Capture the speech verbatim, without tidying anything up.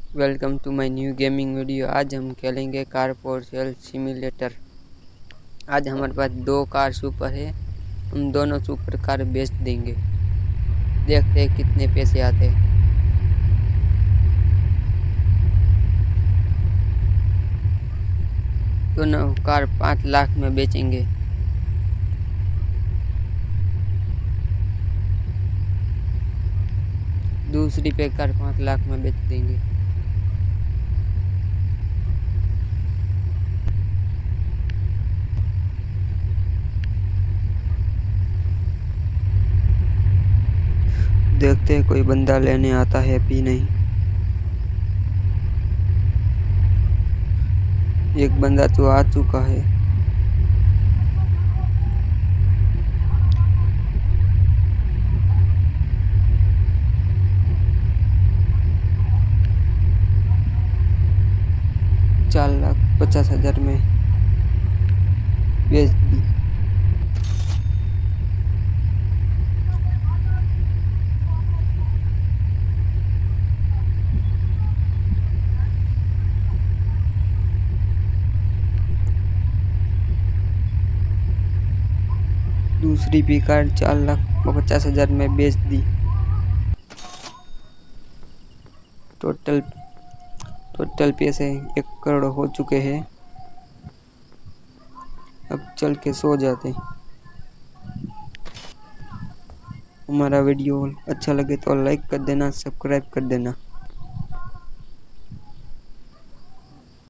Welcome to my new gaming video. आज हम खेलेंगे कार फॉर सेल सिम्युलेटर। आज हमारे पास दो कार सुपर है, हम दोनों सुपर कार बेच देंगे। देखते हैं कितने पैसे आते हैं। दोनों कार पाँच लाख में बेचेंगे। दूसरी पे कार पाँच लाख में बेच देंगे। देखते हैं कोई बंदा लेने आता है भी नहीं। एक बंदा तो आ चुका है। चार लाख पचास हजार में बेच दी। दूसरी भी कार चार लाख पचास हजार में बेच दी। टोटल टोटल पैसे एक करोड़ हो चुके हैं। अब चल के सो जाते। हमारा वीडियो अच्छा लगे तो लाइक कर देना, सब्सक्राइब कर देना।